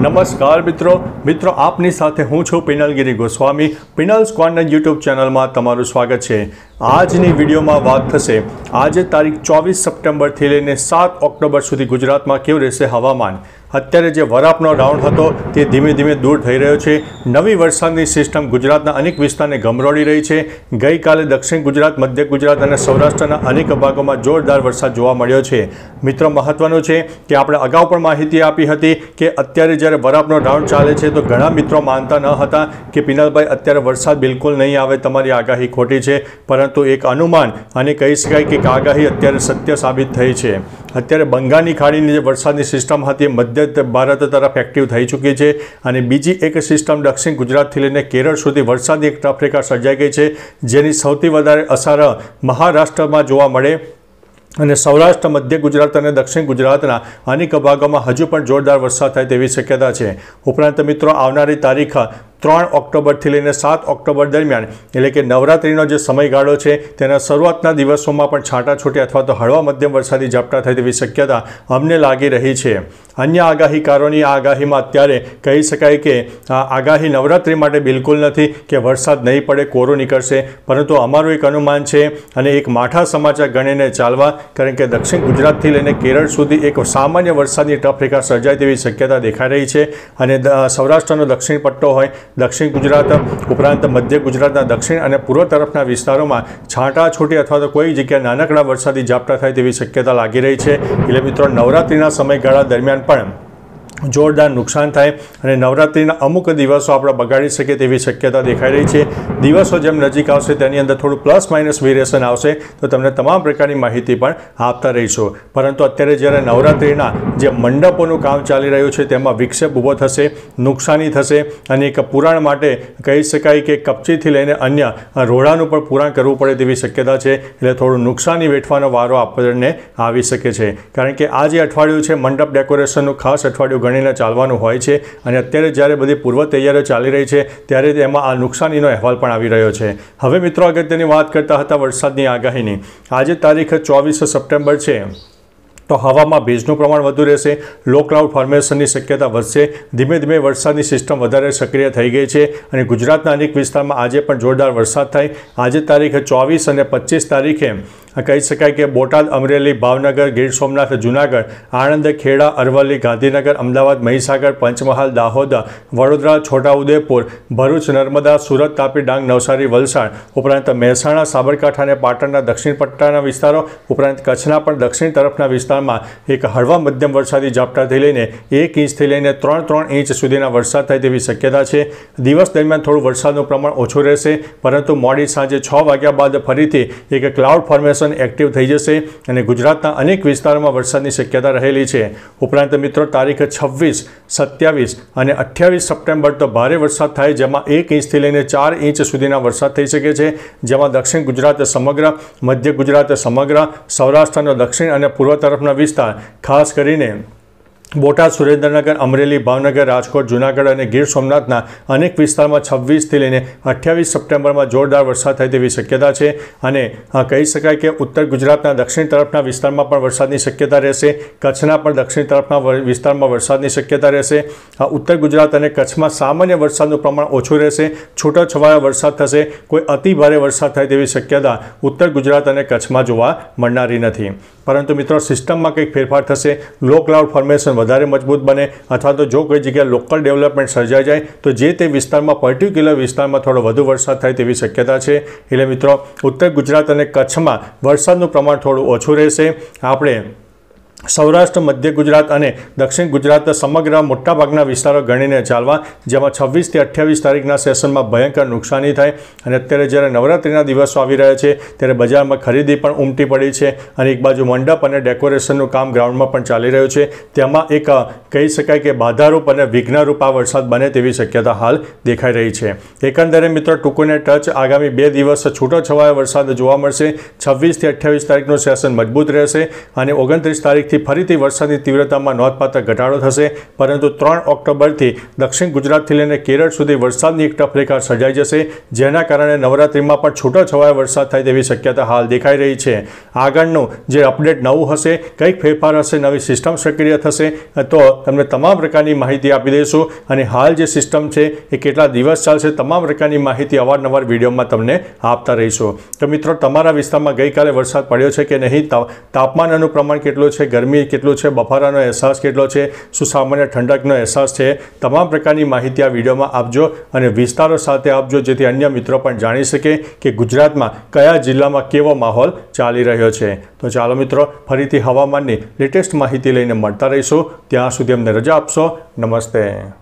નમસ્કાર મિત્રો આપની સાથે હું છું પિનલગીરી ગોસ્વામી। પિનલ સ્ક્વોડના યુટ્યુબ ચેનલમાં તમારું સ્વાગત છે। આજની વિડીયોમાં વાત થશે આજે તારીખ 24 સપ્ટેમ્બરથી લઈને 7 ઓક્ટોબર સુધી ગુજરાતમાં કેવું રહેશે હવામાન। અત્યારે જે વરાપનો રાઉન્ડ હતો તે ધીમે ધીમે દૂર થઈ રહ્યો છે। નવી વરસાદની સિસ્ટમ ગુજરાતના અનેક વિસ્તારને ગમરોળી રહી છે। ગઈકાલે દક્ષિણ ગુજરાત, મધ્ય ગુજરાત અને સૌરાષ્ટ્રના અનેક ભાગોમાં જોરદાર વરસાદ જોવા મળ્યો છે। મિત્રો મહત્વનું છે કે આપણે અગાઉ પણ માહિતી આપી હતી કે અત્યારે જ્યારે વરાપનો રાઉન્ડ ચાલે છે તો ઘણા મિત્રો માનતા ન હતા કે પિનલભાઈ અત્યારે વરસાદ બિલકુલ નહીં આવે, તમારી આગાહી ખોટી છે, પરંતુ એક અનુમાન અને કહી શકાય કે આગાહી અત્યારે સત્ય સાબિત થઈ છે। અત્યારે બંગાળની ખાડીની જે વરસાદની સિસ્ટમ હતી મધ્ય ભારત તરફ એક્ટિવ થઈ ચૂકી છે અને બીજી એક સિસ્ટમ દક્ષિણ ગુજરાતથી લઈને કેરળ સુધી વરસાદની એક ટફ રેખા સર્જાઈ ગઈ છે, જેની સૌથી વધારે અસર મહારાષ્ટ્રમાં જોવા મળે અને સૌરાષ્ટ્ર, મધ્ય ગુજરાત અને દક્ષિણ ગુજરાતના અનેક ભાગોમાં હજુ પણ જોરદાર વરસાદ થાય તેવી શક્યતા છે। ઉપરાંત મિત્રો આવનારી તારીખ 3 ઓક્ટોબરથી લઈને 7 ઓક્ટોબર દરમિયાન એટલે કે નવરાત્રિનો જે સમયગાળો છે તેના શરૂઆતના દિવસોમાં પણ છાંટાછૂટી અથવા તો હળવા મધ્યમ વરસાદી ઝાપટા થાય તેવી શક્યતા અમને લાગી રહી છે। અન્ય આગાહીકારોની આગાહીમાં અત્યારે કહી શકાય કે આગાહી નવરાત્રિ માટે બિલકુલ નથી કે વરસાદ નહીં પડે, કોરું નીકળશે, પરંતુ અમારું એક અનુમાન છે અને એક માઠા સમાચાર ગણીને ચાલવા, કારણ કે દક્ષિણ ગુજરાતથી લઈને કેરળ સુધી એક સામાન્ય વરસાદની ટફ રેખા સર્જાય તેવી શક્યતા દેખાઈ રહી છે અને સૌરાષ્ટ્રનો દક્ષિણ પટ્ટો હોય, દક્ષિણ ગુજરાત ઉપરાંત મધ્ય ગુજરાતના દક્ષિણ અને પૂર્વ તરફના વિસ્તારોમાં છાંટાછૂટી અથવા તો કોઈ જગ્યાએ નાનકડા વરસાદી ઝાપટા થાય તેવી શક્યતા લાગી રહી છે। એટલે મિત્રો નવરાત્રિના સમયગાળા દરમિયાન પણ જોરદાર નુકસાન થાય અને નવરાત્રિના અમુક દિવસો આપણે બગાડી શકીએ તેવી શક્યતા દેખાઈ રહી છે। દિવસો જેમ નજીક આવશે તેની અંદર થોડું પ્લસ માઇનસ વેરિએશન આવશે તો તમને તમામ પ્રકારની માહિતી પણ આપતા રહીશું, પરંતુ અત્યારે જ્યારે નવરાત્રિના જે મંડપોનું કામ ચાલી રહ્યું છે તેમાં વિક્ષેપ ઊભો થશે, નુકસાની થશે અને એક પુરાણ માટે કહી શકાય કે કપચીથી લઈને અન્ય રોડાનું પણ પુરાણ કરવું પડે તેવી શક્યતા છે। એટલે થોડું નુકસાની વેઠવાનો વારો આપણને આવી શકે છે, કારણ કે આ જે અઠવાડિયું છે મંડપ ડેકોરેશનનું ખાસ અઠવાડિયું ગણીને ચાલવાનું હોય છે અને અત્યારે જ્યારે બધી પૂર્વ તૈયારીઓ ચાલી રહી છે ત્યારે એમાં આ નુકસાનીનો અહેવાલ પણ આવી રહ્યો છે। હવે મિત્રો અગત્યની વાત કરતા હતા વરસાદની આગાહીની। આજે તારીખ 24 સપ્ટેમ્બર છે તો હવામાં ભેજનું પ્રમાણ વધુ રહેશે, લો ક્લાઉડ ફોર્મેશનની શક્યતા વધશે, ધીમે ધીમે વરસાદની સિસ્ટમ વધારે સક્રિય થઈ ગઈ છે અને ગુજરાતના અનેક વિસ્તારમાં આજે પણ જોરદાર વરસાદ થાય। આજે તારીખ 24 અને 25 તારીખે કહી શકાય કે બોટાદ, અમરેલી, ભાવનગર, ગીર સોમનાથ, જૂનાગઢ, આણંદ, ખેડા, અરવલ્લી, ગાંધીનગર, અમદાવાદ, મહીસાગર, પંચમહાલ, દાહોદ, વડોદરા, છોટાઉદેપુર, ભરૂચ, નર્મદા, સુરત, તાપી, ડાંગ, નવસારી, વલસાડ ઉપરાંત મહેસાણા, સાબરકાંઠા અને પાટણના દક્ષિણ પટ્ટાના વિસ્તારો ઉપરાંત કચ્છના પણ દક્ષિણ તરફના વિસ્તારમાં એક હળવા મધ્યમ વરસાદી ઝાપટાથી લઈને 1 ઇંચથી લઈને 3 ઇંચ સુધીના વરસાદ થાય તેવી શક્યતા છે। દિવસ દરમિયાન થોડું વરસાદનું પ્રમાણ ઓછું રહેશે, પરંતુ મોડી સાંજે 6 વાગ્યા બાદ ફરીથી એક ક્લાઉડ ફોર્મેશન એક્ટિવ થઈ જશે અને ગુજરાતના અનેક વિસ્તારોમાં વરસાદની શક્યતા રહેલી છે। ઉપરાંત મિત્રો તારીખ 26, 27 અને 28 સપ્ટેમ્બર તો ભારે વરસાદ થાય, જેમાં 1 ઇંચથી લઈને 4 ઇંચ સુધીના વરસાદ થઈ શકે છે, જેમાં દક્ષિણ ગુજરાત સમગ્ર, મધ્ય ગુજરાત સમગ્ર, સૌરાષ્ટ્રનો દક્ષિણ અને પૂર્વ તરફના વિસ્તાર ખાસ કરીને બોટાદ, સુરેન્દ્રનગર, અમરેલી, ભાવનગર, રાજકોટ, જૂનાગઢ અને ગીર સોમનાથના અનેક વિસ્તારમાં 26થી લઈને 28 સપ્ટેમ્બરમાં જોરદાર વરસાદ થાય તેવી શક્યતા છે અને કહી શકાય કે ઉત્તર ગુજરાતના દક્ષિણ તરફના વિસ્તારમાં પણ વરસાદની શક્યતા રહેશે, કચ્છના પણ દક્ષિણ તરફના વિસ્તારમાં વરસાદની શક્યતા રહેશે। ઉત્તર ગુજરાત અને કચ્છમાં સામાન્ય વરસાદનું પ્રમાણ ઓછું રહેશે, છૂટોછવાયો વરસાદ થશે, કોઈ અતિ ભારે વરસાદ થાય તેવી શક્યતા ઉત્તર ગુજરાત અને કચ્છમાં જોવા મળનારી નથી। પરંતુ મિત્રો સિસ્ટમમાં કંઈક ફેરફાર થશે, લો ક્લાઉડ ફોર્મેશન વધારે મજબૂત બને અથવા તો જો કોઈ જગ્યાએ લોકલ ડેવલપમેન્ટ સર્જાઈ જાય તો જે તે વિસ્તારમાં પર્ટિક્યુલર વિસ્તારમાં થોડો વધુ વરસાદ થાય તેવી શક્યતા છે। એટલે મિત્રો ઉત્તર ગુજરાત અને કચ્છમાં વરસાદનું પ્રમાણ થોડું ઓછું રહેશે। આપણે સૌરાષ્ટ્ર, મધ્ય ગુજરાત અને દક્ષિણ ગુજરાત સમગ્ર મોટાભાગના વિસ્તારો ગણીને ચાલવા, જેમાં 26 થી 28 તારીખના સેશનમાં ભયંકર નુકસાની થાય અને અત્યારે જ્યારે નવરાત્રિના દિવસો આવી રહ્યા છે ત્યારે બજારમાં ખરીદી પણ ઉમટી પડી છે અને એક બાજુ મંડપ અને ડેકોરેશનનું કામ ગ્રાઉન્ડમાં પણ ચાલી રહ્યું છે, તેમાં એક કહી શકાય કે બાધારૂપ અને વિઘ્નરૂપ આ વરસાદ બને તેવી શક્યતા હાલ દેખાઈ રહી છે। એકંદરે મિત્રો ટૂંકોને ટચ આગામી 2 દિવસ છૂટોછવાયો વરસાદ જોવા મળશે। 26 થી 28 તારીખનું સેશન મજબૂત રહેશે અને 29 તારીખથી તારીખથી ફરીથી વરસાદની તીવ્રતામાં નોંધપાત્ર ઘટાડો થશે, પરંતુ 3 ઓક્ટોબરથી દક્ષિણ ગુજરાતથી લઈને કેરળ સુધી વરસાદની એક ટફરેખા સર્જાઈ જશે, જેના કારણે નવરાત્રિમાં પણ છૂટોછવાયો વરસાદ થાય તેવી શક્યતા હાલ દેખાઈ રહી છે. આગળનું જે અપડેટ નવું હશે, કંઈક ફેરફાર હશે, નવી સિસ્ટમ સક્રિય થશે તો તમને તમામ પ્રકારની માહિતી આપી દઈશું. અને હાલ જે સિસ્ટમ છે એ કેટલા દિવસ ચાલશે, તમામ પ્રકારની માહિતી અવારનવાર વિડીયોમાં તમને આપતા રહીશું. તો મિત્રો, તમારા વિસ્તારમાં ગઈકાલે વરસાદ પડ્યો છે કે નહીં, તાપમાનનું પ્રમાણ કેટલું છે, ગરમી કેટલું છે, બફારાનો અહેસાસ કેટલો છે, શું સામાન્ય ઠંડકનો અહેસાસ છે, તમામ પ્રકારની માહિતી આ વિડીયોમાં આપજો અને વિસ્તારો સાથે આપજો, જેથી અન્ય મિત્રો પણ જાણી શકે કે ગુજરાતમાં કયા જિલ્લામાં કેવો માહોલ ચાલી રહ્યો છે. તો ચાલો મિત્રો, ફરીથી હવામાનની લેટેસ્ટ માહિતી લઈને મળતા રહીશું. ત્યાં સુધી અમને રજા આપશો. નમસ્તે.